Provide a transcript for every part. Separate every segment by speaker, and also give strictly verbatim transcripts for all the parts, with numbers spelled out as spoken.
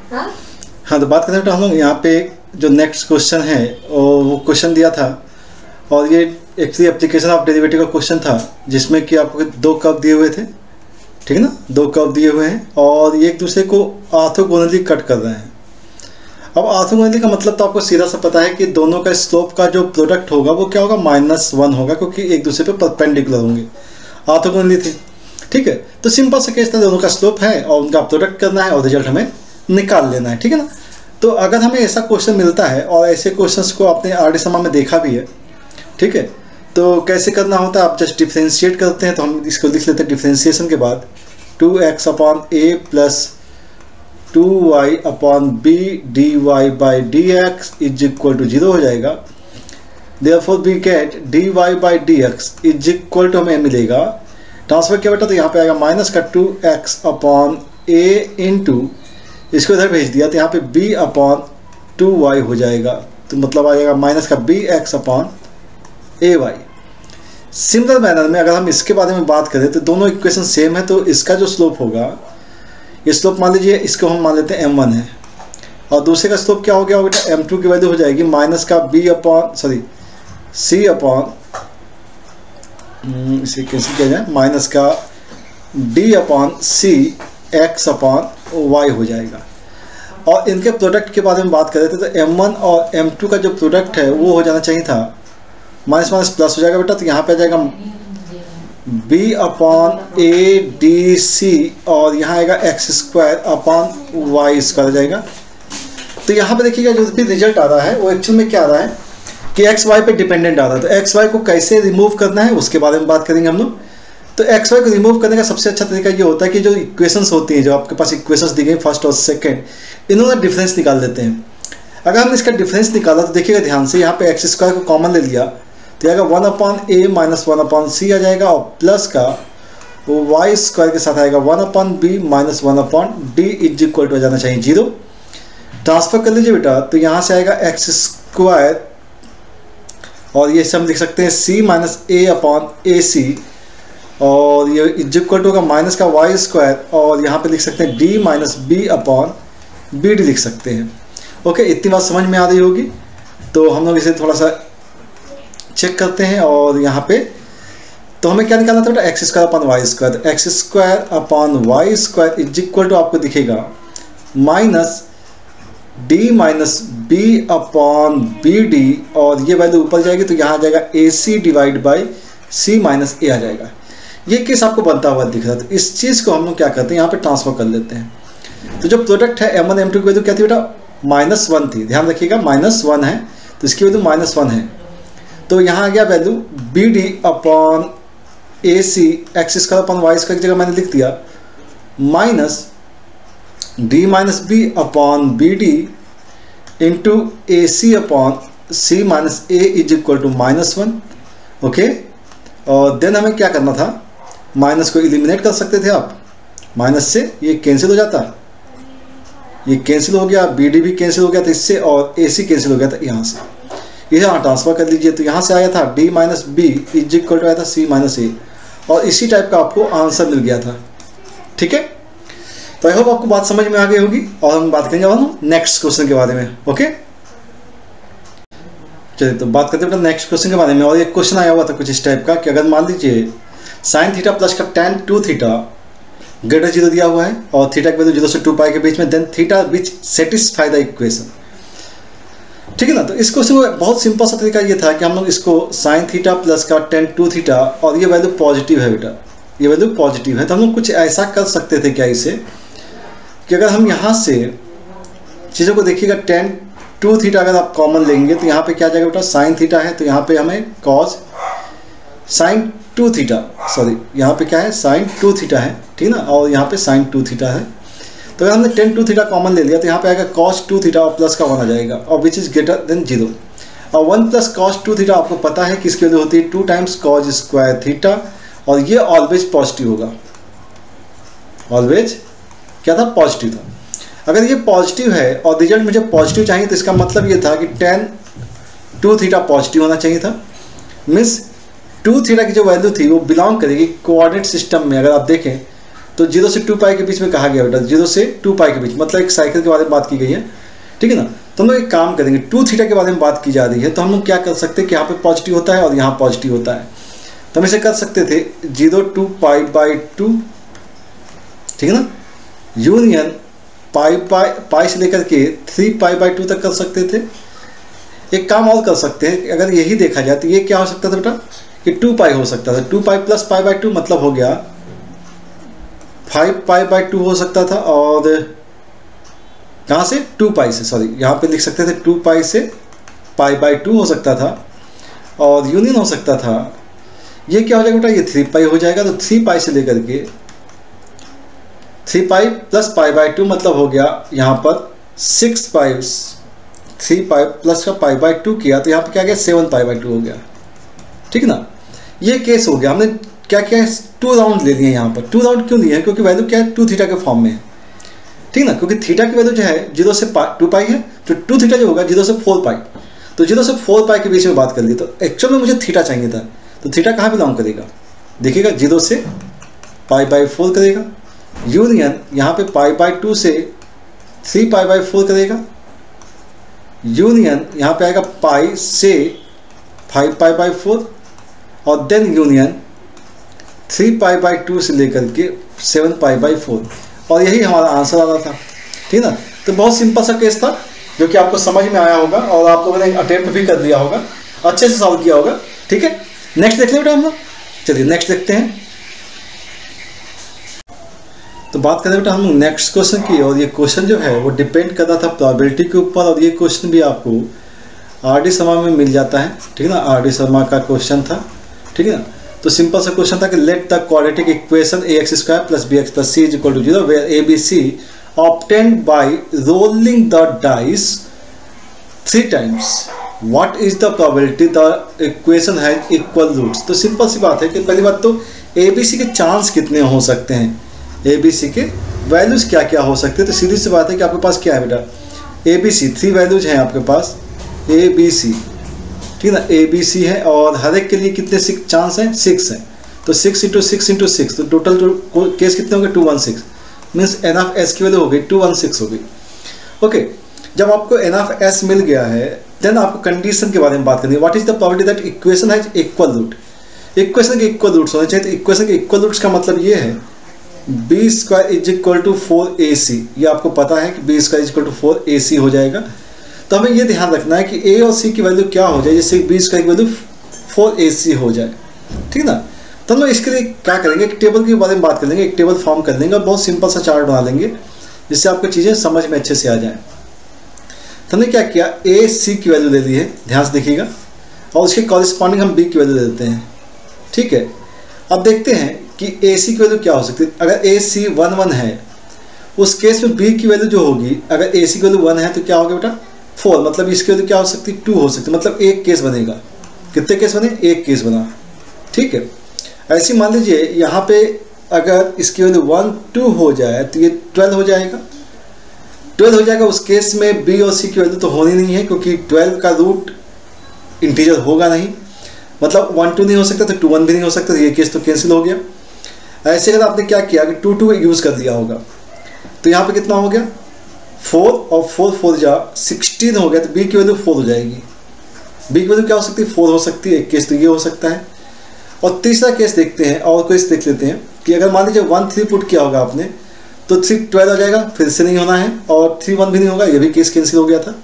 Speaker 1: हाँ
Speaker 2: हाँ तो बात करते हैं हम लोग यहाँ पे जो नेक्स्ट क्वेश्चन है और वो क्वेश्चन दिया था और ये एक्चुअली एप्लीकेशन ऑफ डेरिवेटिव का क्वेश्चन था जिसमें कि आपको दो कर्व दिए हुए थे, ठीक है ना, दो कर्व दिए हुए हैं और ये एक दूसरे को ऑर्थोगोनली कट कर रहे हैं। अब ऑर्थोगोनली का मतलब तो आपको सीधा सा पता है कि दोनों का स्लोप का जो प्रोडक्ट होगा वो क्या होगा, माइनस वन होगा, क्योंकि एक दूसरे पे परपेंडिकुलर होंगे, ऑर्थोगोनली थे, ठीक है। तो सिंपल सा केस था, दोनों का स्लोप है और उनका प्रोडक्ट करना है और रिजल्ट हमें निकाल लेना है, ठीक है ना। तो अगर हमें ऐसा क्वेश्चन मिलता है और ऐसे क्वेश्चंस को आपने आर समा में देखा भी है, ठीक है, तो कैसे करना होता है, आप जस्ट डिफ्रेंशिएट करते हैं। तो हम इसको लिख लेते हैं डिफ्रेंशिएशन के बाद two x upon a plus two y upon b d y by d x is equal to zero हो जाएगा। Therefore we get d y by d x is equal to हमें मिलेगा, ट्रांसफर किया बेटा तो यहाँ पे आएगा माइनस का two x upon a into, इसको इधर भेज दिया तो यहाँ पे b अपॉन टू वाई हो जाएगा, तो मतलब आ जाएगा माइनस का b x upon a y. Similar manner में अगर हम इसके बारे में बात करें तो दोनों इक्वेशन सेम है, तो इसका जो स्लोप होगा, ये स्लोप मान लीजिए इसको हम मान लेते हैं एम वन है और दूसरे का स्लोप क्या हो गया बेटा, एम टू की वैल्यू हो जाएगी माइनस का b upon sorry c upon, इसे कैसे किया जाए, माइनस का d upon c x upon y हो जाएगा। और इनके प्रोडक्ट के बारे में बात कर रहे थे तो एम वन और एम टू का जो प्रोडक्ट है वो हो जाना चाहिए था माइनस माइनस प्लस हो जाएगा बेटा, तो यहाँ पे आ जाएगा b upon a d c और यहाँ आएगा x square upon y square आ जाएगा। तो यहाँ पे देखिएगा जो भी रिजल्ट आ रहा है वो एक्चुअल में क्या आ रहा है कि एक्स वाई पे डिपेंडेंट आ रहा है। तो एक्स वाई को कैसे रिमूव करना है उसके बारे में बात करेंगे हम लोग। तो एक्स वाई को रिमूव करने का सबसे अच्छा तरीका ये होता है कि जो इक्वेशंस होती हैं, जो आपके पास इक्वेशंस दी गई फर्स्ट और सेकंड, इन्होंने डिफरेंस निकाल देते हैं। अगर हम इसका डिफरेंस निकाला तो देखिएगा ध्यान से, यहाँ पे एक्स स्क्वायर को कॉमन ले लिया तो आएगा one upon a minus one upon c आ जाएगा और प्लस का वो वाई स्क्वायर के साथ आएगा one upon b minus one upon d is equal to हो जाना चाहिए जीरो। ट्रांसफर कर लीजिए बेटा तो यहाँ से आएगा एक्स स्क्वायर और ये सब लिख सकते हैं सी minus A upon a c और ये इज इक्वल टू का माइनस का वाई स्क्वायर और यहाँ पे लिख सकते हैं d minus b upon b d लिख सकते हैं। ओके, इतनी बात समझ में आ रही होगी। तो हम लोग इसे थोड़ा सा चेक करते हैं और यहाँ पे तो हमें क्या निकालना था बेटा, x square upon y square. X square upon y square is equal to आपको दिखेगा minus d minus b upon b d और ये वैल्यू ऊपर जाएगी तो यहाँ आ जाएगा a c divide by c minus a आ जाएगा। ये केस आपको बनता हुआ दिख रहा है। तो इस चीज़ को हम लोग क्या करते हैं, यहाँ पे ट्रांसफर कर लेते हैं। तो जो प्रोडक्ट है एम वन एम टू की वैल्यू क्या थी बेटा, माइनस वन थी, ध्यान रखिएगा माइनस वन है तो इसकी वैल्यू माइनस वन है। तो यहाँ आ गया value b d upon a c x square upon y square की जगह मैंने लिख दिया minus d minus b upon b d into a c upon c minus a is equal to minus one. Okay, और then हमें क्या करना था, माइनस को एलिमिनेट कर सकते थे आप, माइनस से ये कैंसिल हो जाता, ये कैंसिल हो गया, बी डी भी कैंसिल हो गया था इससे और ए सी कैंसिल हो गया था यहाँ से, ये यहाँ ट्रांसफर कर लीजिए तो यहाँ से आया था d minus b is equal to आया था सी माइनस ए और इसी टाइप का आपको आंसर मिल गया था। ठीक है, तो आई होप आपको बात समझ में आ गई होगी और हम बात करेंगे हम नेक्स्ट क्वेश्चन के बारे में। ओके, चलिए तो बात करते हैं नेक्स्ट क्वेश्चन के बारे में। और एक क्वेश्चन आया हुआ था कुछ इस टाइप का कि अगर मान लीजिए साइन थीटा प्लस का tan two theta greater zero दिया हुआ है और थीटा की वैल्यू जीरो से टू पाई के बीच में, then theta which satisfy the equation. ठीक है ना, तो इस क्वेश्चन में बहुत सिंपल सा तरीका ये था कि हम लोग इसको साइन थीटा प्लस का टेन टू थीटा और ये वैल्यू पॉजिटिव है बेटा, ये वैल्यू पॉजिटिव है, तो हम लोग कुछ ऐसा कर सकते थे क्या इसे कि अगर हम यहाँ से चीज़ों को देखिएगा टेन टू थीटा अगर आप कॉमन लेंगे तो यहाँ पे क्या जाएगा बेटा, साइन थीटा है तो यहाँ पे हमें cos sine two theta sorry यहाँ पे क्या है साइन टू थीटा है, ठीक ना, और यहाँ पे साइन टू थीटा है। तो अगर हमने टेन टू थीटा कॉमन ले लिया तो यहाँ पे आएगा कॉस टू थीटा और प्लस का वन आ जाएगा और which is greater than zero. और one plus cos two theta आपको पता है कि इसकी वैल्यू होती है two times cos square theta और ये ऑलवेज पॉजिटिव होगा, ऑलवेज क्या था, पॉजिटिव था। अगर ये पॉजिटिव है और रिजल्ट मुझे पॉजिटिव चाहिए तो इसका मतलब ये था कि टेन टू थीटा पॉजिटिव होना चाहिए था। मीन्स टू थीटा की जो वैल्यू थी वो बिलोंग करेगी कोऑर्डिनेट सिस्टम में। अगर आप देखें तो जीरो से टू पाई के बीच में कहा गया बेटा, जीरो से टू पाई के बीच, मतलब एक साइकिल के बारे में बात की गई है, ठीक है ना। तो हम लोग एक काम करेंगे, टू थीटा के बारे में बात की जा रही है, तो हम लोग क्या कर सकते हैं कि यहाँ पे पॉजिटिव होता है और यहाँ पॉजिटिव होता है, तो हम इसे कर सकते थे zero two pi by two, ठीक है ना, यूनियन पाई पाई पाई से लेकर के थ्री पाई बाई टू तक कर सकते थे। एक काम और कर सकते हैं, अगर यही देखा जाए तो ये क्या हो सकता था बेटा कि टू पाई हो सकता था, two pi plus pi by two मतलब हो गया फाइव पाई बाई टू हो सकता था, और कहाँ से टू पाई से, सॉरी यहाँ पे लिख सकते थे टू पाई से पाई बाई टू हो सकता था, और यूनियन हो सकता था ये क्या हो जाएगा बेटा, ये थ्री पाई हो जाएगा। तो थ्री पाई से लेकर के three pi plus pi by two मतलब हो गया यहाँ पर six pi, three pi plus का पाई बाई टू किया तो यहाँ पर क्या गया सेवन पाई बाई टू हो गया, ठीक है ना। ये केस हो गया, हमने क्या क्या है टू राउंड ले लिए यहाँ पर। टू राउंड क्यों लिए हैं, क्योंकि वैल्यू क्या है टू थीटा के फॉर्म में है, ठीक ना, क्योंकि थीटा की वैल्यू जो है जीरो से टू पाई है, तो टू थीटा जो होगा जीरो से फोर पाई, तो जीरो से फोर पाई के बीच में बात कर ली। तो एक्चुअल में मुझे थीटा चाहिए था, तो थीटा कहाँ बिलोंग करेगा, देखिएगा जीरो से पाई बाई फोर करेगा, यूनियन यहाँ पे पाई बाई टू से थ्री पाई बाई फोर करेगा, यूनियन यहाँ पे आएगा पाई से फाइव पाई बाई फोर, और then union three pi by two से लेकर के सेवन पाई बाई फोर, और यही हमारा आंसर आ रहा था, ठीक है ना। तो बहुत सिंपल सा केस था जो कि आपको समझ में आया होगा और आप लोगों ने अटेम्प्ट भी कर दिया होगा, अच्छे से सॉल्व किया होगा, ठीक है। नेक्स्ट देख लें बेटा हम लोग, चलिए नेक्स्ट देखते हैं। तो बात करें बेटा हम लोग नेक्स्ट क्वेश्चन की, और ये क्वेश्चन जो है वो डिपेंड कर रहा था प्रोबेबिलिटी के ऊपर, और ये क्वेश्चन भी आपको आर डी शर्मा में मिल जाता है, ठीक है ना, आर डी शर्मा का क्वेश्चन था, ठीक है ना। तो सिंपल सा क्वेश्चन था कि let the quadratic equation a x square plus b x plus c is equal to zero where a b c obtained by rolling the dice three times. What is the probability the equation has equal roots? तो simple सी बात है कि पहली बात तो ए b सी के chance कितने हो सकते हैं, ए बी सी के वैल्यूज क्या क्या हो सकते हैं। तो सीधी सी बात है कि आपके पास क्या है बेटा, a b c three values हैं आपके पास, ए बी सी, ठीक है ना, ए बी सी है, और हर एक के लिए कितने सिक्स चांस हैं, सिक्स हैं। तो six into six into six, तो टोटल केस कितने होंगे, two one six, means n of s की वैल्यू हो गई टू वन सिक्स हो गई। ओके, जब आपको एन ऑफ एस मिल गया है देन आपको कंडीशन के बारे में बात करनी है, what is the probability that equation has equal root. Equation के इक्वल रूट्स होने चाहिए, तो इक्वेशन के इक्वल रूट्स का मतलब ये है b square is equal to four a c, ये आपको पता है कि b square is equal to four a c हो जाएगा। तो हमें ये ध्यान रखना है कि ए और सी की वैल्यू क्या हो जाए जिससे बी स्क्वायर की वैल्यू फोर ए सी हो जाए, ठीक है ना। तो हम लोग इसके लिए क्या करेंगे, एक टेबल के बारे में बात कर लेंगे, एक टेबल फॉर्म कर लेंगे और बहुत सिंपल सा चार्ट बना लेंगे जिससे आपको चीज़ें समझ में अच्छे से आ जाए। तो हमने क्या किया, ए सी की वैल्यू ले ली है, ध्यान से देखिएगा, और उसके कॉरिस्पॉन्डिंग हम बी की वैल्यू ले लेते हैं, ठीक है। अब देखते हैं कि ए सी की वैल्यू क्या हो सकती है। अगर ए सी वन वन है उस केस में बी की वैल्यू जो होगी, अगर ए सी की वैल्यू वन है तो क्या होगा बेटा फोर, मतलब इसकी वैल्यू क्या हो सकती है, टू हो सकती है, मतलब एक केस बनेगा। कितने केस बने, एक केस बना, ठीक है। ऐसे मान लीजिए यहाँ पे अगर इसकी वैल्यू वन टू हो जाए तो ये ट्वेल्व हो जाएगा, ट्वेल्व हो जाएगा। उस केस में बी और सी की वैल्यू तो होनी नहीं है क्योंकि ट्वेल्व का रूट इंटीजर होगा नहीं, मतलब वन टू नहीं हो सकता तो टू वन भी नहीं हो सकता, तो ये केस तो कैंसिल हो गया। ऐसे अगर आपने क्या किया कि टू टू यूज़ कर दिया होगा तो यहाँ पे कितना हो गया फोर, और फोर फोर जा सिक्सटीन हो गया, तो बी की वैल्यू फोर हो जाएगी। बी की वैल्यू क्या हो सकती है, फोर हो सकती है, एक केस तो ये हो सकता है। और तीसरा केस देखते हैं, और केस देख लेते हैं कि अगर मान लीजिए वन थ्री पुट किया होगा आपने तो थ्री ट्वेल्व हो जाएगा, फिर से नहीं होना है, और थ्री वन भी नहीं होगा, ये भी केस कैंसिल हो गया था।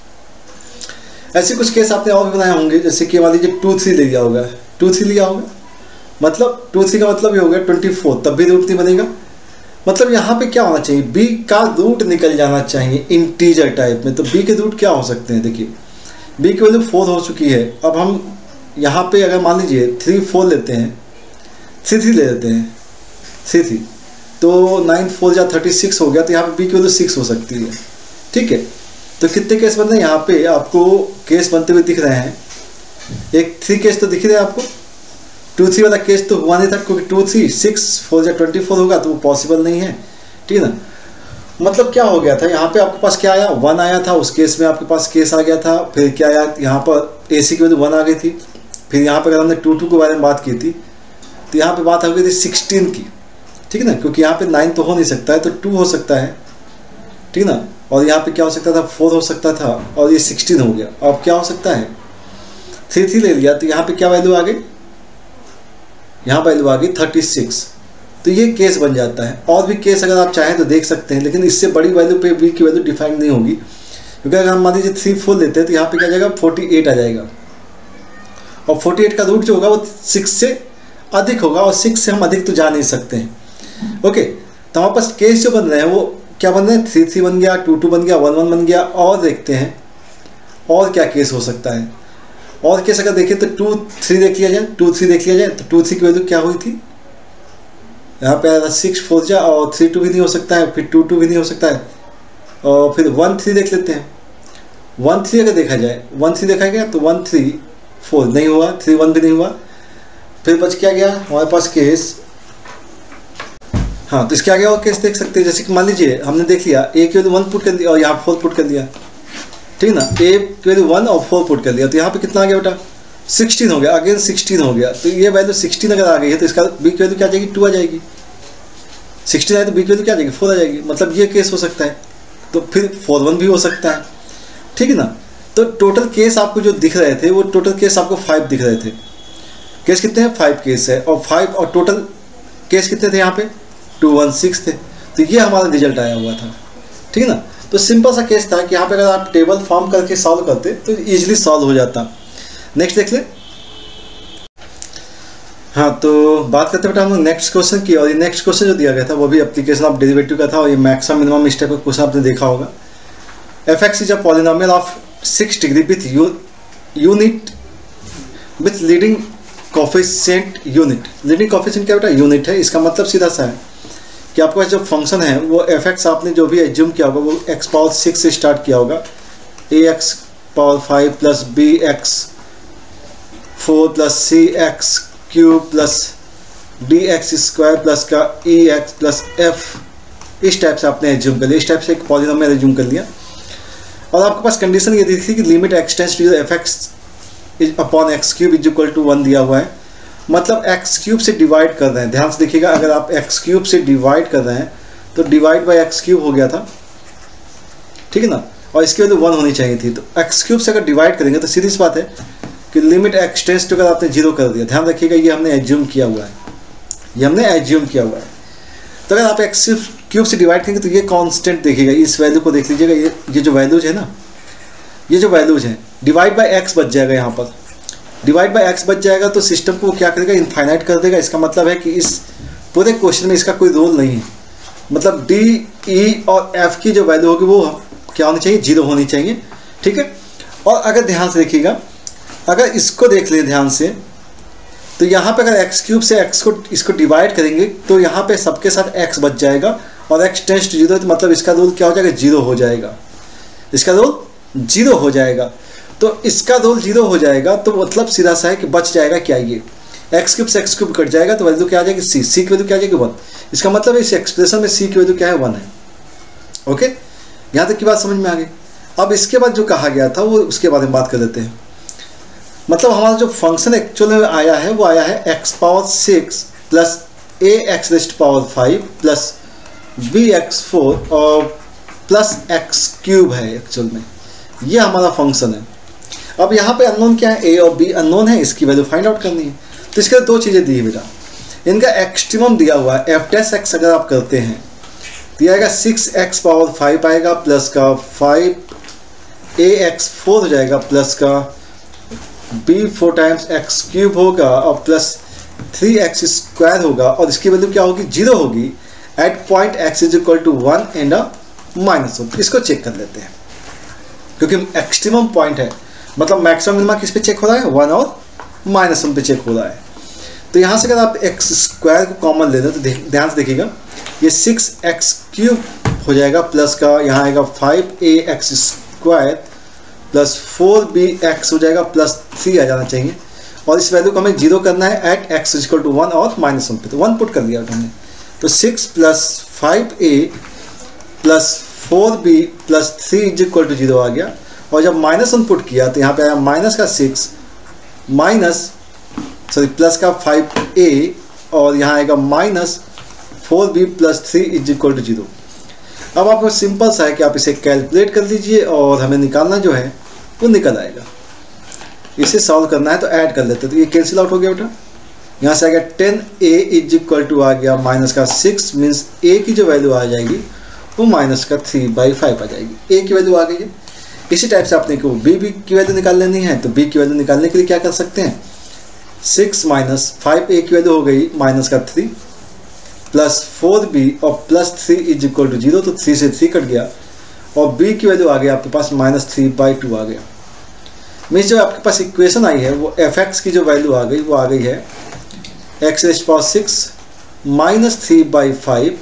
Speaker 2: ऐसे कुछ केस आपने और भी बनाए होंगे, जैसे कि मान लीजिए टू थ्री ले लिया होगा, टू थ्री लिया होगा मतलब टू थ्री का मतलब ये हो गया ट्वेंटी फोर, तब भी रूट नहीं बनेगा। मतलब यहाँ पे क्या होना चाहिए, बी का रूट निकल जाना चाहिए इंटीजर टाइप में। तो बी के रूट क्या हो सकते हैं, देखिए बी की वैल्यू फोर हो चुकी है। अब हम यहाँ पे अगर मान लीजिए थ्री फोर लेते हैं, थ्री थ्री ले लेते हैं, थ्री थ्री तो नाइन फोर या थर्टी सिक्स हो गया, तो यहाँ पे बी की वैल्यू सिक्स हो सकती है, ठीक है। तो कितने केस बन रहे हैं यहाँ पे आपको केस बनते हुए दिख रहे हैं, एक थ्री केस तो दिख रहे हैं आपको, टू थ्री वाला केस तो हुआ नहीं था क्योंकि टू थ्री सिक्स फोर या ट्वेंटी फोर होगा तो वो पॉसिबल नहीं है, ठीक है ना। मतलब क्या हो गया था, यहाँ पे आपके पास क्या आया, वन आया था, उस केस में आपके पास केस आ गया था, फिर क्या आया यहाँ पर ए सी की वैल्यू वन आ गई थी, फिर यहाँ पर अगर हमने टू टू के बारे में बात की थी तो यहाँ पे बात हो गई थी सिक्सटीन की, ठीक है ना, क्योंकि यहाँ पे नाइन तो हो नहीं सकता है, तो टू हो सकता है, ठीक है ना। और यहाँ पे क्या हो सकता था, फोर हो सकता था, और ये सिक्सटीन हो गया। अब क्या हो सकता है, थ्री थ्री ले लिया, तो यहाँ पे क्या वैल्यू आ गई, यहाँ वैल्यू आ गई थर्टी सिक्स। तो ये केस बन जाता है। और भी केस अगर आप चाहें तो देख सकते हैं, लेकिन इससे बड़ी वैल्यू पे बी की वैल्यू डिफाइन नहीं होगी, क्योंकि अगर हम मान लीजिए थ्री फोर लेते हैं तो यहाँ पे क्या आ जाएगा, फोर्टी एट आ जाएगा, और फोर्टी एट का रूट जो होगा वो सिक्स से अधिक होगा, और सिक्स से हम अधिक तो जा नहीं सकते हैं। ओके, तो हमारे पास केस जो बन रहे हैं वो क्या बन रहे हैं, थ्री थ्री बन गया, टू टू बन गया, वन वन बन गया। और देखते हैं और क्या केस हो सकता है। और केस अगर देखें तो टू थ्री देख लिया जाए, टू थ्री देख लिया जाए, तो टू थ्री की वैल्यू क्या हुई थी, यहाँ पे आया था सिक्स फोर जा, और थ्री टू भी नहीं हो सकता है, फिर टू टू भी नहीं हो सकता है, और फिर वन थ्री देख लेते हैं। वन थ्री अगर देखा जाए, वन थ्री देखा गया तो वन थ्री फोर नहीं हुआ, थ्री वन भी नहीं हुआ, फिर बच क्या गया हमारे पास केस। हाँ, तो इसके आगे और केस देख सकते हैं, जैसे कि मान लीजिए हमने देख लिया ए की वैल्यू वन पुट कर दिया और यहाँ फोर पुट कर दिया, ठीक है ना, ए की वैल्यू वन और फोर पुट कर दिया, तो यहाँ पे कितना आ गया बेटा, सिक्सटीन हो गया, अगेन सिक्सटीन हो गया। तो ये वैल्यू सिक्सटीन अगर आ गई है तो इसका बी की वैल्यू क्या आ जाएगी, टू आ जाएगी। सिक्सटीन आए तो बी की वैल्यू क्या आ जाएगी, फोर आ जाएगी, मतलब ये केस हो सकता है। तो फिर फोर वन भी हो सकता है, ठीक है ना। तो टोटल केस आपको जो दिख रहे थे वो टोटल केस आपको फाइव दिख रहे थे। केस कितने हैं, फाइव केस है, और फाइव और टोटल केस कितने थे यहाँ पे, टू वन सिक्स थे। तो ये हमारा रिजल्ट आया हुआ था, ठीक है ना। तो सिंपल सा केस था कि यहाँ पे अगर आप टेबल फॉर्म करके सॉल्व करते तो ईजिली सॉल्व हो जाता। नेक्स्ट देख ले। हाँ, तो बात करते बेटा हम लोग नेक्स्ट क्वेश्चन की, और ये नेक्स्ट क्वेश्चन जो दिया गया था वो भी एप्लीकेशन ऑफ डेरिवेटिव का था, और ये मैक्सिमम मिनिमम इस टाइप का क्वेश्चन आपने देखा होगा। F x is a polynomial of six degree with unit with leading coefficient unit. Leading coefficient क्या बेटा, यूनिट है। इसका मतलब सीधा सा है कि आपके पास जो फंक्शन है वो एफ एक्स आपने जो भी एज्यूम किया होगा वो एक्स पावर सिक्स से स्टार्ट किया होगा, a x power five plus b x four plus c x cube plus d x square plus का ई एक्स प्लस एफ, इस टाइप से आपने एज्यूम कर लिया, इस टाइप से एक पॉलिनोमियल एज्यूम कर लिया। और आपके पास कंडीशन ये दी थी कि limit x tends to f x upon x cube is equal to one दिया हुआ है, मतलब एक्स क्यूब से डिवाइड कर रहे हैं। ध्यान से देखिएगा, अगर आप एक्स क्यूब से डिवाइड कर रहे हैं तो डिवाइड बाई एक्स क्यूब हो गया था, ठीक है ना, और इसकी वैल्यू वन होनी चाहिए थी। तो एक्स क्यूब से अगर डिवाइड करेंगे तो सीधी सी बात है कि लिमिट एक्स टेंड्स टू अगर आपने जीरो कर दिया, ध्यान रखिएगा ये हमने एज्यूम किया हुआ है, ये हमने एज्यूम किया हुआ है। तो अगर आप एक्स क्यूब से डिवाइड करेंगे तो ये कांस्टेंट देखिएगा, इस वैल्यू को देख लीजिएगा, ये ये जो वैल्यूज है ना, ये जो वैल्यूज हैं डिवाइड बाय एक्स बच जाएगा, यहाँ पर डिवाइड बाय एक्स बच जाएगा तो सिस्टम को क्या करेगा, इनफाइनाइट कर देगा। इसका मतलब है कि इस पूरे क्वेश्चन में इसका कोई रोल नहीं है, मतलब डी ई और एफ की जो वैल्यू होगी वो क्या होनी चाहिए, जीरो होनी चाहिए, ठीक है। और अगर ध्यान से देखिएगा, अगर इसको देख ले ध्यान से, तो यहाँ पे अगर एक्स क्यूब से एक्स को इसको डिवाइड करेंगे तो यहाँ पे सबके साथ एक्स बच जाएगा, और एक्स टेंड्स टू जीरो, तो मतलब इसका रोल क्या हो जाएगा, जीरो हो जाएगा, इसका रोल जीरो हो जाएगा। तो इसका रोल जीरो हो जाएगा तो मतलब सीधा सा है कि बच जाएगा क्या, ये एक्स क्यूब से एक्स क्यूब कट जाएगा तो वैल्यू क्या आ जाएगी, सी, सी की वैल्यू क्या आ जाएगी, वन। इसका मतलब इस एक्सप्रेशन में सी की वैल्यू क्या है, वन है। ओके, यहाँ तक की बात समझ में आ गई। अब इसके बाद जो कहा गया था वो उसके बारे में बात कर लेते हैं। मतलब हमारा जो फंक्शन एक्चुअल में आया है वो आया है x power six plus a x rest power five plus b x four और प्लस एक्स क्यूब है एक्चुअल में, ये हमारा फंक्शन है। अब यहाँ पे अननोन क्या है, ए और बी अननोन है, इसकी वैल्यू फाइंड आउट करनी है। तो इसके लिए दो चीज़ें दी है बेटा, इनका एक्सट्रीमम दिया हुआ है, एफ डैश एक्स अगर आप करते हैं दिया आएगा सिक्स एक्स पावर फाइव आएगा प्लस का फाइव ए एक्स फोर हो जाएगा प्लस का b four times x cube होगा और प्लस थ्री एक्स स्क्वायर होगा, और इसकी वैल्यू क्या होगी, जीरो होगी at point x is equal to one and a minus one. इसको चेक कर लेते हैं क्योंकि एक्सट्रीमम पॉइंट है, मतलब मैक्सिमम मिनिमम किस पे चेक हो रहा है, वन और माइनस वन पे चेक हो रहा है। तो यहाँ से अगर आप एक्स स्क्वायर को कॉमन ले लें तो ध्यान से देखिएगा, ये सिक्स एक्स क्यूब हो जाएगा प्लस का यहाँ आएगा five a x square plus four b x हो जाएगा प्लस थ्री आ जाना चाहिए, और इस वैल्यू को हमें जीरो करना है at x equal to one और माइनस वन पे, तो वन पुट कर दिया हमने। तो six plus five a plus four b plus three is equal to zero आ गया, और जब माइनस वन पुट किया तो यहाँ पे आया माइनस का सिक्स माइनस सॉरी प्लस का फाइव ए और यहाँ आएगा minus four b plus three is equal to zero. अब आपको सिंपल सा है कि आप इसे कैलकुलेट कर लीजिए और हमें निकालना जो है वो निकल आएगा। इसे सॉल्व करना है तो ऐड कर लेते, तो ये कैंसिल आउट हो गया बेटा। यहाँ से आ गया ten a is equal to आ गया माइनस का सिक्स, मीन्स ए की जो वैल्यू आ जाएगी वो माइनस का थ्री बाई फाइव आ जाएगी। ए की वैल्यू आ गई है। इसी टाइप से आपने को बी बी की वैल्यू निकाल लेनी है, तो बी की वैल्यू निकालने के लिए क्या कर सकते हैं, सिक्स माइनस फाइव ए की वैल्यू हो गई माइनस का थ्री प्लस फोर बी और plus three is equal to zero, तो थ्री से थ्री कट गया और बी की वैल्यू आ गई आपके पास माइनस थ्री बाई टू आ गया। मीन्स जो आपके पास इक्वेशन आई है वो एफ एक्स की जो वैल्यू आ गई वो आ गई है x raise power six minus three by five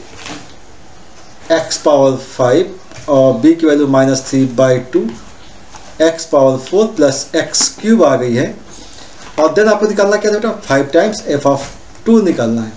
Speaker 2: x power five और बी की value minus three by two x power four plus x cube आ गई है। और देन आपको निकालना क्या था बेटा, five times f of two निकालना है,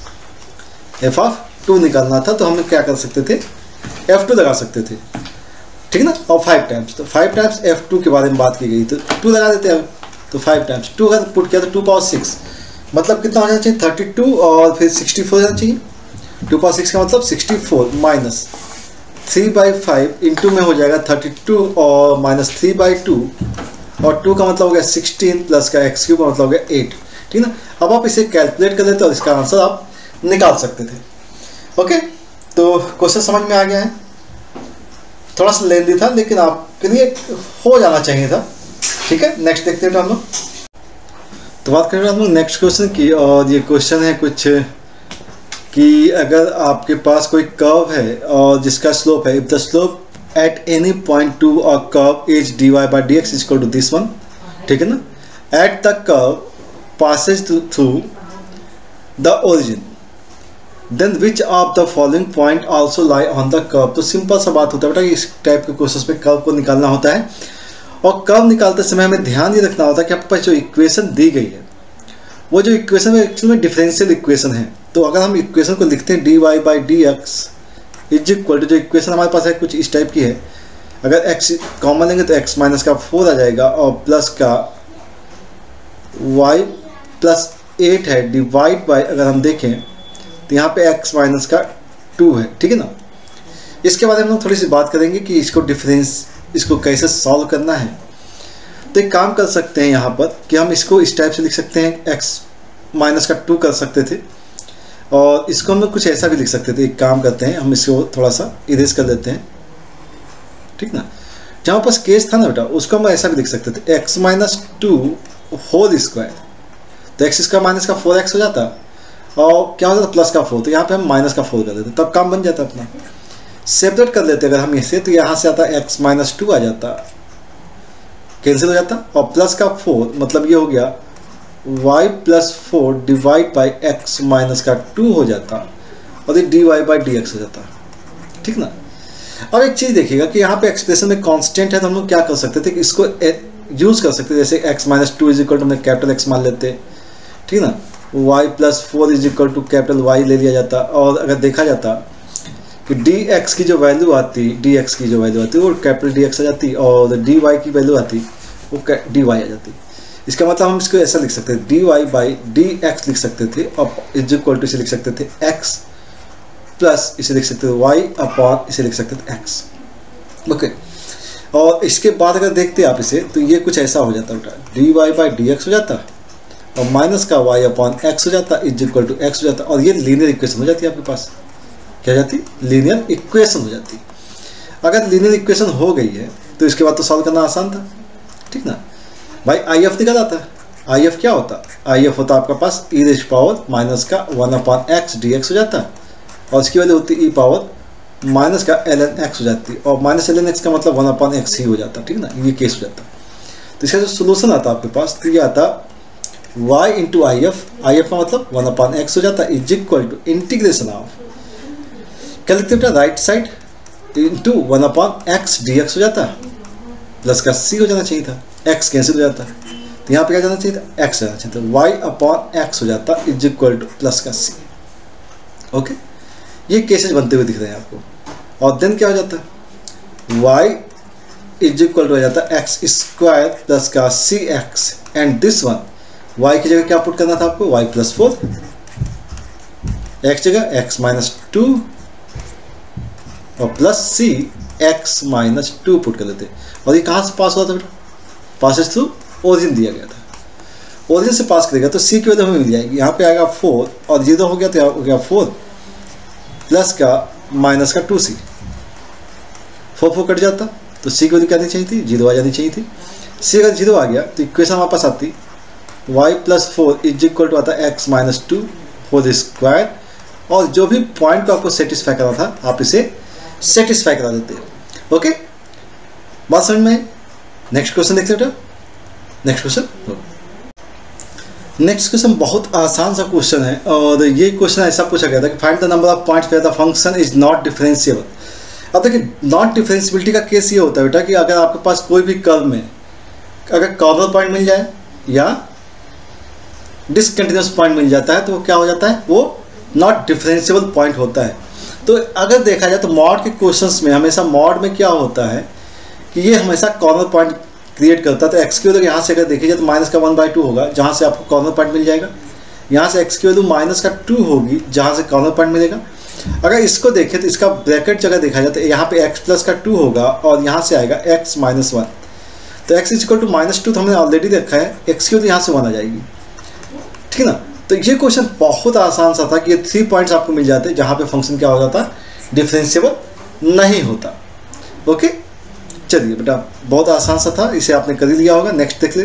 Speaker 2: एफ ऑफ टू निकालना था। तो हम क्या कर सकते थे, एफ टू लगा सकते थे, ठीक ना। और फाइव टाइम्स, तो फाइव टाइम्स एफ टू के बारे में बात की गई, तो टू लगा देते हैं। तो फाइव टाइम्स टू अगर पुट किया तो टू पावर सिक्स, मतलब कितना हो जाना चाहिए, थर्टी टू और फिर सिक्सटी फोर जाना चाहिए। टू पावर सिक्स का मतलब sixty four minus three by five into में हो जाएगा थर्टी टू और माइनस थ्री बाई टू और टू का मतलब हो गया सिक्सटीन प्लस का एक्स क्यूब का मतलब हो गया एट, ठीक ना। अब आप इसे कैलकुलेट कर लेते और इसका आंसर आप निकाल सकते थे। ओके, तो क्वेश्चन समझ में आ गया है। थोड़ा सा लेंदी था लेकिन आपके लिए हो जाना चाहिए था, ठीक है। नेक्स्ट देखते हैं हम लोग। तो बात करें हम लोग नेक्स्ट क्वेश्चन की, और ये क्वेश्चन है कुछ कि अगर आपके पास कोई कर्व है और जिसका स्लोप है, if the slope at any point to a curve is d y by d x is equal to this one, ठीक है ना। At the curve passes through the origin then which of the following point also lie on the curve. तो simple सा बात होता है बेटा, इस टाइप के क्वेश्चन पे कर्व को निकालना होता है। और कर्व निकालते समय हमें ध्यान ये रखना होता है कि आपके पास जो इक्वेशन दी गई है वो जो इक्वेशन है एक्चुअली में डिफरेंशियल इक्वेशन है। तो अगर हम इक्वेशन को लिखते हैं d y by d x is equal to, जो इक्वेशन हमारे पास है कुछ इस टाइप की है, अगर x कॉमन लेंगे तो x माइनस का फोर आ जाएगा और प्लस का y प्लस एट है डिवाइड बाय, अगर हम देखें तो यहाँ पे x माइनस का टू है, ठीक है ना। इसके बारे में हम थोड़ी सी बात करेंगे कि इसको डिफरेंस इसको कैसे सॉल्व करना है। तो एक काम कर सकते हैं यहाँ पर कि हम इसको इस टाइप से लिख सकते हैं, x माइनस का टू कर सकते थे और इसको हम लोग कुछ ऐसा भी लिख सकते थे। एक काम करते हैं, हम इसको थोड़ा सा इरेज कर देते हैं, ठीक ना। जहाँ पास केस था ना बेटा उसको हम ऐसा भी लिख सकते थे, x minus two whole square, तो एक्स स्क्वायर माइनस का फोर एक्स हो जाता और क्या हो जाता प्लस का फोर, तो यहाँ पे हम माइनस का फोर कर देते, तब काम बन जाता अपना। सेपरेट कर लेते अगर हम इसे, तो यहाँ से आता एक्स माइनस टू आ जाता, कैंसिल हो जाता, और प्लस का फोर मतलब ये हो गया y plus four divide by x minus का टू हो जाता और ये d y by d x हो जाता, ठीक ना। अब एक चीज़ देखिएगा कि यहाँ पे एक्सप्रेशन में कांस्टेंट है, तो हम लोग क्या कर सकते थे कि इसको यूज़ कर सकते थे, जैसे x minus two is equal to हमने कैपिटल एक्स मान लेते, ठीक ना। y plus four is equal to capital y ले लिया जाता, और अगर देखा जाता कि डी एक्स की जो वैल्यू आती डी एक्स की जो वैल्यू आती वो कैपिटल डी एक्स आ जाती और डी वाई की वैल्यू आती वो डी वाई आ जाती। इसका मतलब हम इसको ऐसा लिख सकते थे, d y by d x लिख सकते थे और इज इक्वल टू इसे लिख सकते थे x प्लस इसे लिख सकते थे y अपॉन इसे लिख सकते थे x, ओके। और इसके बाद अगर देखते आप इसे तो ये कुछ ऐसा हो जाता बेटा, d y by d x हो जाता और माइनस का y अपॉन एक्स हो जाता इज इक्वल टू एक्स हो जाता, और ये लीनियर इक्वेशन हो जाती है आपके पास। क्या जाती, लीनियर इक्वेशन हो जाती। अगर लीनियर इक्वेशन हो गई है तो इसके बाद तो सॉल्व करना आसान था, ठीक ना। भाई आई एफ निकल आता, आई एफ क्या होता, आई एफ होता आपका पास ई रेज पावर माइनस का one upon x d x हो जाता और इसकी वजह होती ई पावर माइनस का एल एन एक्स हो जाती, और माइनस एल एन एक्स का मतलब वन अपॉन एक्स ही हो जाता, ठीक ना। ये केस हो जाता। तो इसका जो सोल्यूशन आता आपके पास तो ये आता y into I F, I F का मतलब वन अपॉन एक्स हो जाता is equal to integration of, क्या लिखते बेटा, right side into one upon x d x हो जाता प्लस का c हो जाना चाहिए था, x कैंसिल हो जाता, तो यहाँ पे क्या जाना चाहिए था, x जाना चाहिए था, y अपॉन एक्स हो जाता इज इक्वल टू प्लस का c, ओके। ये केसेस बनते हुए दिख रहे हैं आपको। और देन क्या हो जाता है, y इज इक्वल टू हो जाता एक्स स्क्वायर प्लस का c x, and this one y की जगह क्या पुट करना था आपको, y प्लस फोर, एक्स जगह एक्स माइनस टू और plus c x minus two put कर देते। और ये कहाँ से पास हुआ था बेटा? पासेज थ्रू ओरिजिन दिया गया था, ओरिजिन से पास करेगा तो सी की वैल्यू हमें मिल जाएगी। यहाँ पे आएगा फोर और जीरो हो गया तो यहाँ हो गया फोर प्लस का माइनस का two c, four four cut जाता तो सी की वैल्यू क्या आनी चाहिए थी? जीरो आ जानी चाहिए थी। सी अगर जीरो आ गया तो इक्वेशन हमारे पास आती y plus four is equal to आता x minus two whole square, और जो भी पॉइंट को आपको सेटिस्फाई करना था आप इसे सेटिस्फाई करा देते हैं। ओके, बात समझ में? नेक्स्ट क्वेश्चन देखते हैं बेटा। नेक्स्ट क्वेश्चन नेक्स्ट क्वेश्चन बहुत आसान सा क्वेश्चन है, और ये क्वेश्चन ऐसा पूछा गया था कि find the number of points where the function is not differentiable. अब देखिए नॉट डिफरेंशिएबिलिटी का केस ये होता है बेटा कि अगर आपके पास कोई भी कर्व में अगर कॉर्नर पॉइंट मिल जाए या डिसकंटिन्यूअस पॉइंट मिल जाता है तो वो क्या हो जाता है? वो नॉट डिफरेंशिएबल पॉइंट होता है। तो अगर देखा जाए तो मॉड के क्वेश्चंस में हमेशा मॉड में क्या होता है कि ये हमेशा कॉर्नर पॉइंट क्रिएट करता है। तो एक्स की वैल्यू यहाँ से अगर देखी जाए तो माइनस का वन बाई टू होगा जहाँ से आपको कॉर्नर पॉइंट मिल जाएगा। यहाँ से एक्स की वैल्यू माइनस का टू होगी जहाँ से कॉर्नर पॉइंट मिलेगा। अगर इसको देखें तो इसका ब्रैकेट जगह देखा जाए तो यहाँ पे एक्स प्लस का टू होगा और यहाँ से आएगा एक्स माइनस वन। तो x is equal to minus two तो हमने ऑलरेडी देखा है, एक्स की वैल्यू यहाँ से वन आ जाएगी, ठीक है ना। तो ये क्वेश्चन बहुत आसान सा था कि ये थ्री पॉइंट्स आपको मिल जाते जहाँ पे फंक्शन क्या हो जाता? डिफरेंशिएबल नहीं होता। ओके, चलिए बेटा बहुत आसान सा था, इसे आपने कर ही लिया होगा। नेक्स्ट देख ले।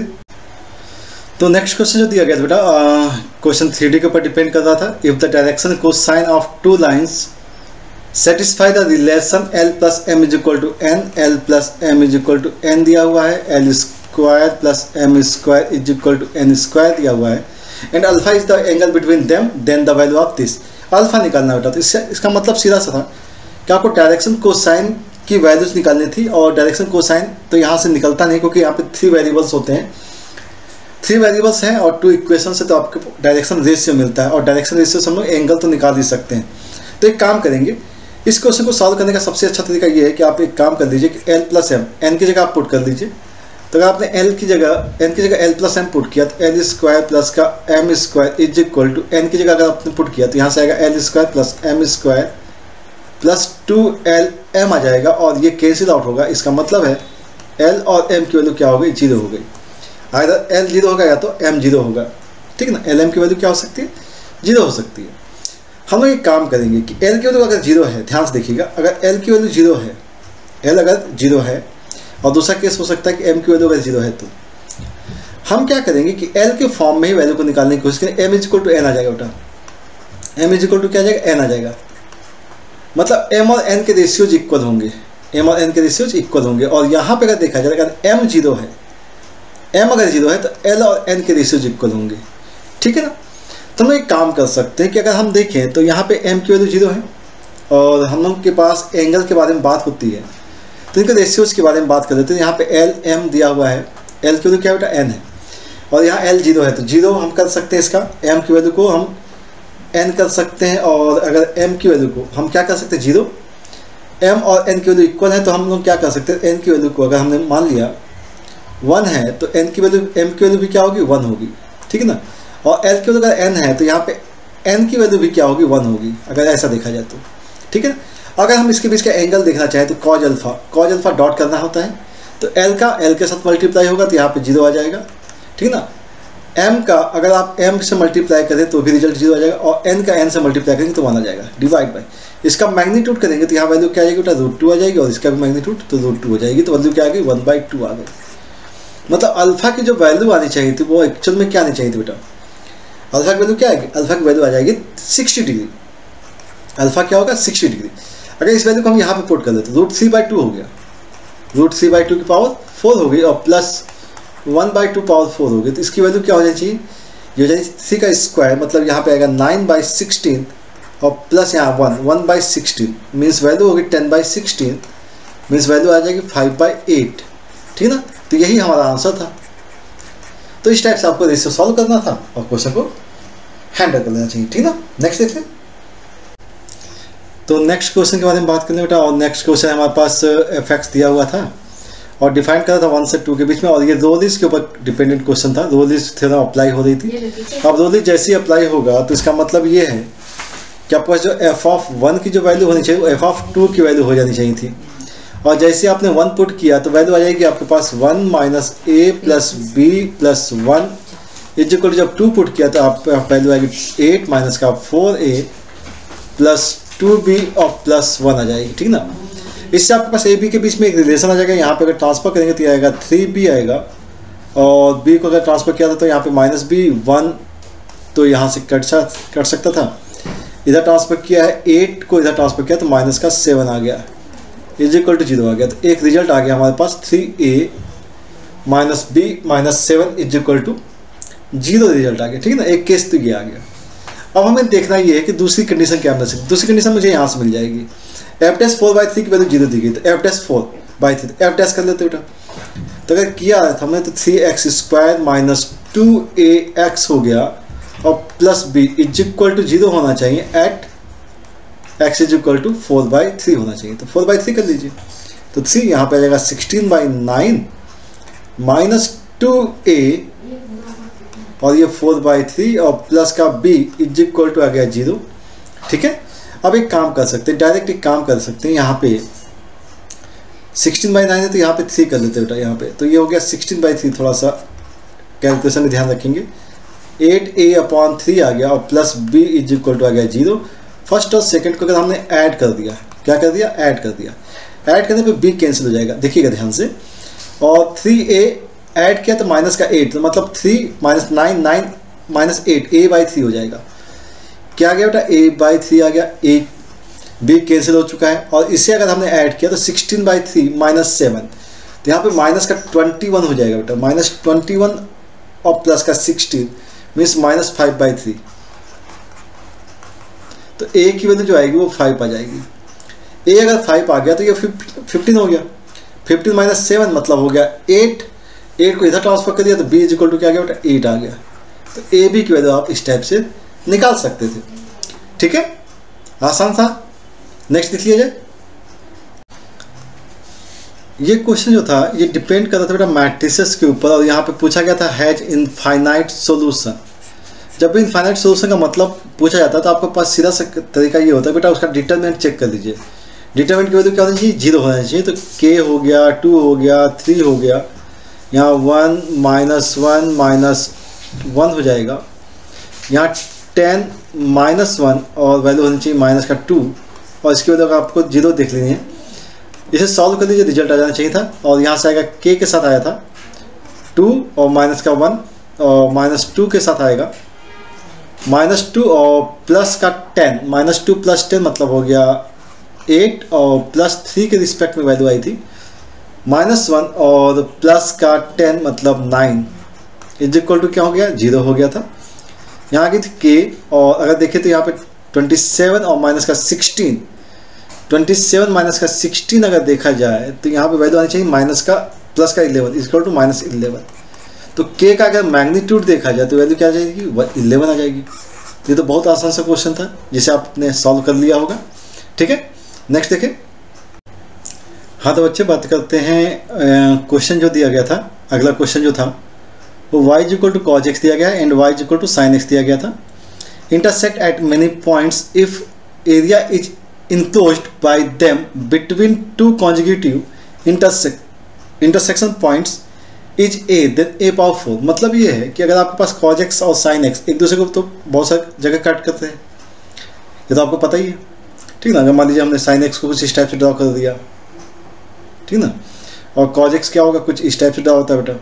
Speaker 2: तो नेक्स्ट क्वेश्चन जो दिया गया था बेटा क्वेश्चन थ्री डी के ऊपर डिपेंड कर रहा था। If the direction cosine of two lines satisfy the relation l plus m is equal to n, l plus m is equal to n दिया हुआ है, l square plus m square is equal to n square दिया हुआ है, and alpha is the angle between them, then the value of this. Alpha निकालना बेटा। तो इससे इसका मतलब सीधा सा था कि आपको डायरेक्शन कोसाइन की वैल्यूज निकालनी थी, और डायरेक्शन कोसाइन तो यहाँ से निकलता नहीं क्योंकि यहाँ पे थ्री वेरिएबल्स होते हैं, थ्री वेरिएबल्स हैं और टू इक्वेशन से तो आपको डायरेक्शन रेशियो मिलता है, और डायरेक्शन रेशियो से हम लोग एंगल तो निकाल ही सकते हैं। तो एक काम करेंगे, इस क्वेश्चन को सॉल्व करने का सबसे अच्छा तरीका ये है कि आप एक काम कर लीजिए कि एल प्लस एम, एन की जगह आप पुट कर दीजिए। तो अगर आपने एल की जगह एन की जगह एल प्लस एम पुट किया तो एल स्क्वायर प्लस का m square is equal to n की जगह अगर आपने पुट किया तो यहाँ से आएगा l square plus m square plus two l m आ जाएगा, और ये कैंसिल आउट होगा। इसका मतलब है एल और एम की वैल्यू क्या हो गई? जीरो हो गई। अगर एल जीरो होगा या तो एम जीरो होगा, ठीक है ना। एल एम की वैल्यू क्या हो सकती है? जीरो हो सकती है। हम लोग एक काम करेंगे कि एल की वैल्यू अगर जीरो है, ध्यान से देखिएगा, अगर एल की वैल्यू जीरो है, एल अगर जीरो है, और दूसरा केस हो सकता है कि एम की वैल्यू अगर जीरो है, तो हम क्या करेंगे कि एल के फॉर्म में ही वैल्यू को निकालने की कोशिश करें। M is equal to n आ जाएगा बेटा, एम इज इक्वल टू क्या आ जाएगा? एन आ जाएगा। मतलब एम और एन के रेशियोज इक्वल होंगे, एम और एन के रेशियोज इक्वल होंगे। और यहाँ पे अगर देखा जाए अगर एम जीरो है, एम अगर जीरो है तो एल और एन के रेशियोज इक्वल होंगे, ठीक है ना। तो हम एक काम कर सकते हैं कि अगर हम देखें तो यहाँ पे एम की वैल्यू जीरो है और हम लोग के पास एंगल के बारे में बात होती है, तो इनके रेशियोज के बारे में बात कर देते हैं। यहाँ पे एल एम दिया हुआ है, एल की वैल्यू क्या बेटा? एन है, और यहाँ एल जीरो है तो जीरो हम कर सकते हैं इसका, एम की वैल्यू को हम एन कर सकते हैं, और अगर एम की वैल्यू को हम क्या कर सकते हैं? जीरो। एम और एन की वैल्यू इक्वल है तो हम लोग क्या कर सकते हैं? एन की वैल्यू को अगर हमने मान लिया वन है तो एन की वैल्यू एम की वैल्यू भी क्या होगी? वन होगी, ठीक है ना। और एल की वैल्यू अगर एन है तो यहाँ पे एन की वैल्यू भी क्या होगी? वन होगी, अगर ऐसा देखा जाए तो, ठीक है। अगर हम इसके बीच का एंगल देखना चाहें तो cos alpha, cos alpha dot करना होता है, तो एल का एल के साथ मल्टीप्लाई होगा तो यहाँ पे जीरो आ जाएगा, ठीक है ना। एम का अगर आप एम से मल्टीप्लाई करें तो भी रिजल्ट जीरो आ जाएगा, और एन का एन से मल्टीप्लाई करेंगे तो वन आ जाएगा, डिवाइड बाय। इसका मैग्नीट्यूड करेंगे तो यहाँ वैल्यू क्या आ जाएगी बेटा? रूट टू आ जाएगी, और इसका भी मैग्नीट्यूड तो रूट टू हो जाएगी, तो वैल्यू क्या आ गई? वन बाई टू आ गई। मतलब अल्फा की जो वैल्यू आनी चाहिए थी वो एक्चुअल में क्या आनी चाहिए थी बेटा? अल्फा की वैल्यू क्या आएगी? अल्फा की वैल्यू आ जाएगी सिक्सटी डिग्री। अल्फा क्या होगा? Sixty degree. अगर इस वैल्यू को हम यहाँ पे पुट कर देते रूट थ्री बाई टू हो गया, रूट थ्री बाई टू की पावर फोर हो गई, और plus one by two power four हो गई, तो इसकी वैल्यू क्या हो जानी चाहिए? ये हो जाएगी थ्री का स्क्वायर, मतलब यहाँ पे आएगा नाइन बाई सिक्सटीन, और प्लस यहाँ one, one by sixteen means value होगी ten by sixteen, means value आ जाएगी फाइव बाई एट, ठीक है ना। तो यही हमारा आंसर था। तो इस टाइप से आपको रेशियो सॉल्व करना था और क्वेश्चन को हैंडल कर लेना चाहिए, ठीक ना। नेक्स्ट देखते हैं। तो नेक्स्ट क्वेश्चन के बारे में बात करने बेटा, और नेक्स्ट क्वेश्चन हमारे पास एफ एक्स दिया हुआ था और डिफाइन करा था वन से टू के बीच में, और ये रोलिस के ऊपर डिपेंडेंट क्वेश्चन था। रोलिस थ्योरम अप्लाई हो रही थी। अब रोलिस जैसे ही अप्लाई होगा तो इसका मतलब ये है कि आपके पास जो एफ ऑफ वन की जो वैल्यू होनी चाहिए वो एफ ऑफ टू की वैल्यू हो जानी चाहिए थी। और जैसे आपने वन पुट किया तो वैल्यू आ जाएगी आपके पास one minus a plus b plus one is equal to, जब टू पुट किया तो आप वैल्यू आएगी एट माइनस का four a plus two b और प्लस वन आ जाएगी, ठीक ना। इससे आपके पास ए बी के बीच में एक रिलेशन आ जाएगा। यहाँ पे अगर ट्रांसफर करेंगे तो ये आएगा थ्री बी आएगा, और बी को अगर ट्रांसफर किया था तो यहाँ पे माइनस बी वन तो यहाँ से कट सा कट सकता था। इधर ट्रांसफर किया है एट को, इधर ट्रांसफर किया तो माइनस का सेवन आ गया इज इक्वल टू जीरो आ गया। तो एक रिजल्ट आ गया हमारे पास three a minus b minus seven is equal to zero result आ गया, ठीक है ना। एक केस तो ये आ गया। अब हमें देखना ये है कि दूसरी कंडीशन क्या मिल सकती है। दूसरी कंडीशन मुझे यहाँ से मिल जाएगी, f dash four by three की वैल्यू जीरो दी गई, तो f dash four by three f dash कर लेते बेटा। तो अगर किया था हमने तो three x square minus two a x हो गया और plus b is equal to zero होना चाहिए at x is equal to four by three होना चाहिए। तो फोर बाई थ्री कर लीजिए, तो थ्री यहाँ पे आ जाएगा sixteen by nine minus two a और ये फोर बाई थ्री और प्लस का बी इज इक्वल टू आ गया जीरो, ठीक है। अब एक काम कर सकते हैं, डायरेक्ट एक काम कर सकते हैं, यहाँ पे सिक्सटीन बाई नाइन है तो यहाँ पे थ्री कर लेते बेटा यहाँ पे, तो ये हो गया सिक्सटीन बाई थ्री। थोड़ा सा कैलकुलेशन में ध्यान रखेंगे, एट ए अपॉन थ्री आ गया और plus b is equal to आ गया जीरो। फर्स्ट और सेकंड को अगर हमने ऐड कर दिया, क्या कर दिया, ऐड कर दिया, ऐड करने पे बी कैंसिल हो जाएगा, देखिएगा ध्यान से। और थ्री ए ऐड किया तो माइनस का एट, तो मतलब three minus nine nine minus eight a by three हो जाएगा। क्या आ गया बेटा, ए बाई थ्री आ गया, ए बी कैंसिल हो चुका है। और इसे अगर हमने ऐड किया तो sixteen by three minus seven, तो यहाँ पे माइनस का ट्वेंटी वन हो जाएगा बेटा, माइनस ट्वेंटी वन और प्लस का sixteen means minus five by three. तो ए की वैल्यू जो आएगी वो फाइव आ जाएगी। ए अगर फाइव आ गया तो ये फिफ्टीन हो गया, फिफ्टीन माइनस सेवन मतलब हो गया एट, एट को इधर ट्रांसफर कर दिया तो बी इज इक्वल टू क्या आ गया बेटा, एट आ गया। तो ए बी की वैल्यू आप इस टाइप से निकाल सकते थे, ठीक है, आसान था। नेक्स्ट देख लिया जाए। ये क्वेश्चन जो था ये डिपेंड करता था बेटा मैट्रिसेस के ऊपर, और यहाँ पे पूछा गया था हैज इनफाइनाइट सॉल्यूशन। जब भी इनफाइनाइट सॉल्यूशन का मतलब पूछा जाता है तो आपके पास सीधा सा तरीका ये होता है बेटा, उसका डिटरमिनेंट चेक कर लीजिए। डिटरमिनेंट की वैल्यू क्या होनी चाहिए, जीरो होना चाहिए। तो के हो गया, टू हो गया, थ्री हो गया, यहाँ one minus one minus one हो जाएगा, यहाँ टेन माइनस वन और वैल्यू होनी चाहिए माइनस का टू, और इसकी वजह का आपको जीरो देख लेनी है। इसे सॉल्व कर लीजिए, रिजल्ट आ जाना चाहिए था। और यहाँ से आएगा के के साथ आया था टू और माइनस का वन, और माइनस टू के साथ आएगा माइनस टू और प्लस का ten, minus two plus ten मतलब हो गया एट, और प्लस थ्री के रिस्पेक्ट में वैल्यू आई थी माइनस वन और प्लस का टेन मतलब नाइन इज इक्वल टू क्या हो गया, जीरो हो गया था। यहाँ की थी के, और अगर देखें तो यहाँ पे ट्वेंटी सेवन और माइनस का सिक्सटीन, ट्वेंटी सेवन माइनस का सिक्सटीन अगर देखा जाए तो यहाँ पे वैल्यू आनी चाहिए माइनस का प्लस का eleven is equal to minus eleven. तो के का अगर मैग्नीट्यूड देखा जाए तो वैल्यू क्या आ जाएगी, इलेवन आ जाएगी। ये तो बहुत आसान सा क्वेश्चन था जिसे आपने सॉल्व कर लिया होगा, ठीक है। नेक्स्ट देखें। हाँ तो बच्चे बात करते हैं क्वेश्चन जो दिया गया था, अगला क्वेश्चन जो था वो y is equal to cos x दिया गया and y is equal to sine x दिया गया था। Intersect at many points if area is enclosed by them between two consecutive intersect intersection points is a then a power four। मतलब ये है कि अगर आपके पास cos x और sin x एक दूसरे को तो बहुत सारी जगह कट करते हैं, ये तो आपको पता ही है, ठीक ना। अगर मान लीजिए हमने sin x को कुछ इस टाइप से ड्रॉ कर दिया, ठीक ना, और cos x क्या होगा, कुछ इस टाइप से ड्रॉ होता है बेटा,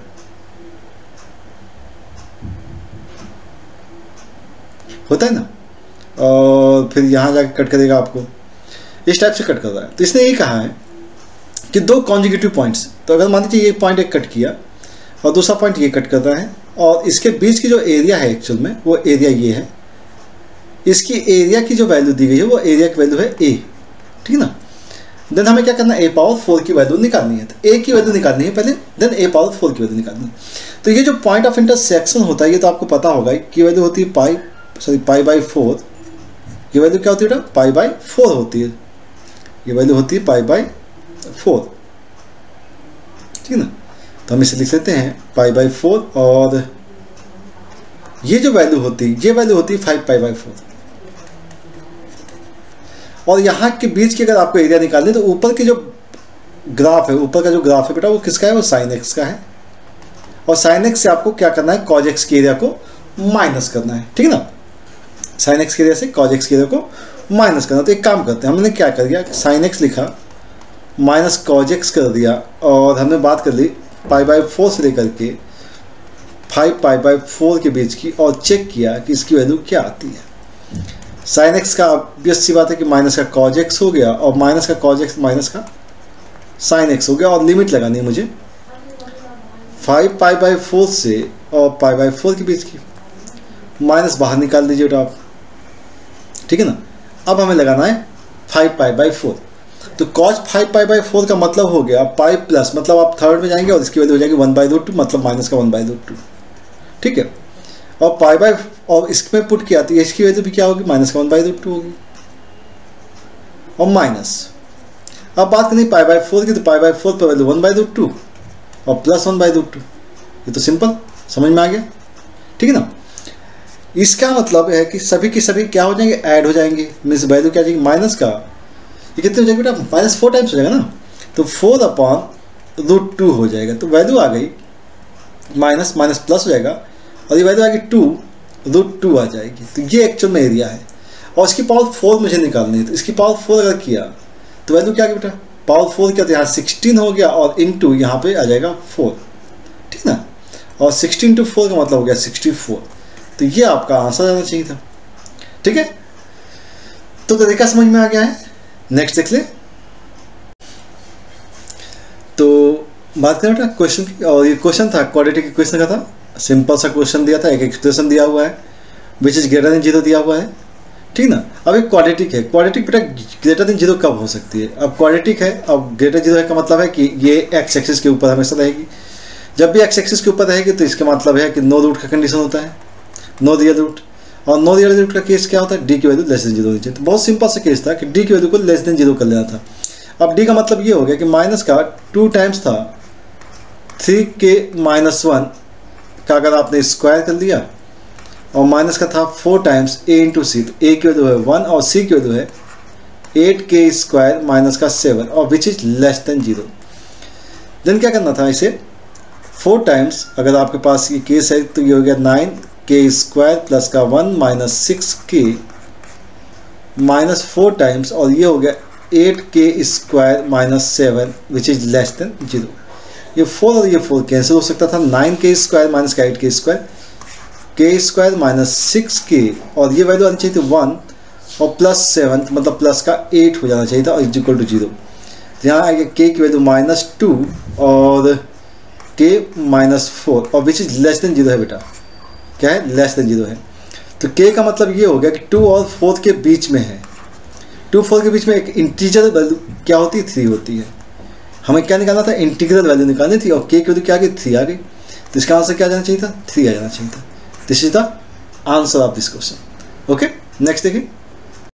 Speaker 2: होता है ना। और फिर यहाँ जाकर कट करेगा, आपको इस टाइप से कट कर रहा है। तो इसने ये कहा है कि दो कॉन्जिक्यूटिव पॉइंट्स, तो अगर मान लीजिए ये पॉइंट एक कट किया और दूसरा पॉइंट ये कट कर रहा है, और इसके बीच की जो एरिया है एक्चुअल में वो एरिया ये है, इसकी एरिया की जो वैल्यू दी गई है वो एरिया की वैल्यू है ए, ठीक ना। देन हमें क्या करना है, ए पावर फोर की वैल्यू निकालनी है। तो ए की वैल्यू निकालनी है पहले, देन ए पावर फोर की वैल्यू निकालनी है। तो ये जो पॉइंट ऑफ इंटरसेक्शन होता है ये तो आपको पता होगा कि वैल्यू होती है pi sorry pi by four. ये वैल्यू क्या होती है बेटा, पाई बाई फोर होती है, ये वैल्यू होती है पाई बाई फोर, ठीक ना। तो हम इसे लिख लेते हैं पाई बाई फोर, और ये जो वैल्यू होती है ये वैल्यू होती है फाइव पाई बाई फोर, और यहाँ के बीच की अगर आपको एरिया निकालनी, तो ऊपर की जो ग्राफ है, ऊपर का जो ग्राफ है बेटा वो किसका है, वो साइन एक्स का है। और साइन एक्स से आपको क्या करना है, कॉज एक्स के एरिया को माइनस करना है, ठीक है ना। साइन एक्स के एरिया से कॉज एक्स के एरिया को माइनस करना। तो एक काम करते हैं, हमने क्या कर दिया, साइन एक्स लिखा माइनस कॉज एक्स कर दिया, और हमने बात कर ली पाई बाई फोर से लेकर के फाइव पाई बाई फोर के बीच की, और चेक किया कि इसकी वैल्यू क्या आती है। साइन एक्स का ऑब्वियस सी बात है कि माइनस का कॉज एक्स हो गया, और माइनस का कॉज एक्स माइनस का साइन एक्स हो गया, और लिमिट लगानी है मुझे फाइव पाई बाई फोर से और पाई बाई फोर के बीच की, माइनस बाहर निकाल दीजिए बेटा आप, ठीक है ना। अब हमें लगाना है फाइव पाई बाई फोर। तो cos five pi by four का मतलब हो गया पाई प्लस, मतलब आप थर्ड में जाएंगे और इसकी वैल्यू हो जाएगी वन बाई रूट टू, मतलब माइनस का वन बाई रूट टू, ठीक है। और पाई बाई और इसमें पुट किया तो इसकी वैल्यू भी क्या होगी, माइनस का वन बाई रूट टू होगी, और माइनस। अब बात करनी पाई बाई फोर की, तो पाई बाई फोर पर value one by root two और plus one by root two. ये तो सिंपल समझ में आ गया, ठीक है ना। इसका मतलब है कि सभी की सभी क्या हो जाएंगे, ऐड हो जाएंगे, मीन्स वैल्यू क्या हो जाएगी, माइनस का ये कितने हो जाएगा बेटा, माइनस फोर टाइम्स हो जाएगा ना, तो फोर अपॉन रूट टू हो जाएगा। तो वैल्यू आ गई माइनस माइनस प्लस हो जाएगा, और ये वैल्यू आ गई टू रूट टू आ जाएगी। तो ये एक्चुअल में एरिया है, और इसकी पावर फोर मुझे निकालनी है। तो इसकी पावर फोर अगर किया तो वैल्यू क्या आ गई बेटा, पावर फोर किया तो यहाँ सिक्सटीन हो गया, और इन टू यहाँ पर आ जाएगा फोर, ठीक ना। और सिक्सटीन टू फोर का मतलब हो गया सिक्सटी फोर। तो ये आपका आंसर आना चाहिए था, ठीक है। तो तरीका समझ में आ गया है। नेक्स्ट देख ले। तो बात करें बेटा क्वेश्चन की, और ये क्वेश्चन था क्वाड्रेटिक इक्वेशन का था, सिंपल सा क्वेश्चन दिया था, एक एक्सप्रेशन दिया हुआ है which is greater than zero दिया हुआ है, ठीक ना। अब एक क्वाड्रेटिक है, क्वाड्रेटिक बेटा ग्रेटर देन जीरो कब हो सकती है, अब क्वाड्रेटिक है, अब ग्रेटर जीरो है का मतलब है कि ये एक्स एक्सिस के ऊपर हमेशा रहेगी। जब भी एक्स एक्सिस के ऊपर रहेगी तो इसका मतलब है कि नो रूट का कंडीशन होता है, नो रियल रूट। और नो रियल रूट का केस क्या होता है, डी की वैल्यू लेस देन जीरो होनी चाहिए। तो बहुत सिंपल सा केस था कि डी की वैल्यू को लेस देन जीरो कर लेना था। अब डी का मतलब ये हो गया कि माइनस का टू टाइम्स था थ्री के माइनस वन का अगर आपने स्क्वायर कर लिया, और माइनस का था four times a into c, तो ए की वैल्यू है वन और सी की वैल्यू है एट के स्क्वायर माइनस का सेवन, और which is less than zero. Then क्या करना था, इसे फोर टाइम्स अगर आपके पास ये केस है तो ये हो गया नाइन के स्क्वायर प्लस का one minus six k minus four times, और ये हो गया eight k square minus seven which is less than zero. ये फोर और ये फोर कैंसिल हो सकता था, नाइन के स्क्वायर माइनस का eight k square, k square minus six k, और ये वैल्यू आनी चाहिए थी वन, और प्लस सेवन मतलब प्लस का एट हो जाना चाहिए था, और इज इक्वल टू जीरो। यहाँ आएगा के की वैल्यू माइनस टू और के माइनस फोर, और which is less than zero है बेटा, क्या है, लेस देन जीरो है। तो के का मतलब ये हो गया कि टू और फोर के बीच में है, टू फोर के बीच में एक इंटीजर वैल्यू क्या होती है, थ्री होती है। हमें क्या निकालना था, इंटीग्रल वैल्यू निकालनी थी, और के की वैल्यू क्या आ गई, थ्री आ गई। तो इसका आंसर क्या आ जाना चाहिए था, थ्री आ जाना चाहिए था। This is the answer of this question. Okay, next देखिए।